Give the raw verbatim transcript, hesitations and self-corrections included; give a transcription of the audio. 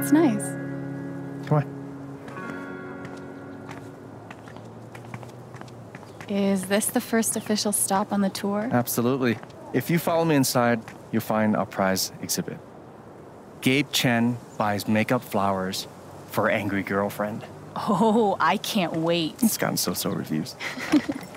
That's nice. Come on. Is this the first official stop on the tour? Absolutely. If you follow me inside, you'll find our prize exhibit. Gabe Chen buys makeup flowers for angry girlfriend. Oh, I can't wait. It's gotten so-so reviews.